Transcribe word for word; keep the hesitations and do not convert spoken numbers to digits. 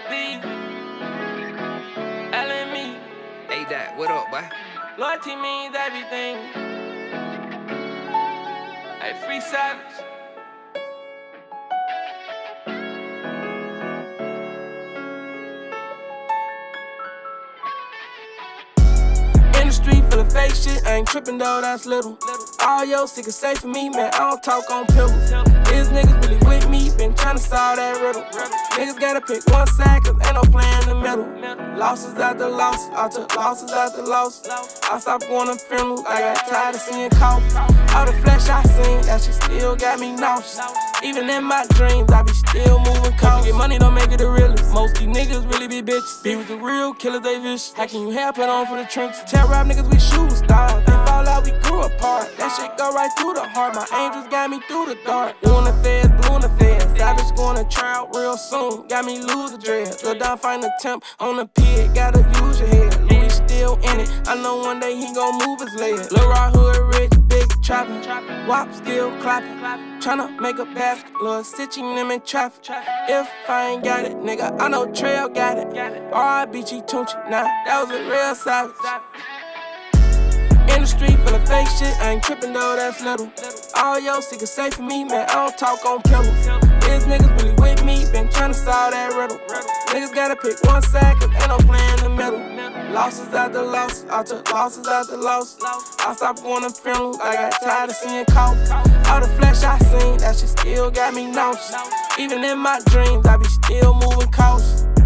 Beezy, L and me. Hey, Dad, what up, boy? Loyalty means everything. Hey, free Savage. In the street full of fake shit, I ain't trippin' though, that's little. All your sick is safe for me, man, I don't talk on pills. These niggas really with me, been tryna solve that riddle. Niggas gotta pick one side, cause ain't no plan in the middle. Losses after losses, I took losses after losses. I stopped going to funerals, I got tired of seeing coffins. All the flesh I seen, that shit still got me nauseous. Even in my dreams, I be still moving cautious. Get money don't make it the realest. Most these niggas really be bitches. Be with the real killers, they vicious. How can you have put on for the trenches? Tell rap niggas we shooting stars. They fall out, we grew apart. That shit go right through the heart. My angels got me through the dark. Blue in the feds, blue in the feds. Savage going to try out real soon. Got me lose the dread. Go down, find the temp on the pig. Gotta use your head. Louis still in it. I know one day he gon' move his leg. Lil' Rock Hood rich, big trappin'. Wop still clapping. Tryna make a basket. Lil' stitching them in traffic. If I ain't got it, nigga, I know Trail got it. R I B G Tunchi, nah, that was a real savage. In the street full of fake shit, I ain't trippin' though, that's little. All your sick is safe for me, man, I don't talk on pillows. These niggas really with me, been tryna solve that riddle. Niggas gotta pick one side, cause ain't no plan in the middle. Losses after losses, I took losses after losses. I stopped going to funerals, I got tired of seeing coffins. All the flesh I seen, that shit still got me nauseous. Even in my dreams, I be still moving cautious.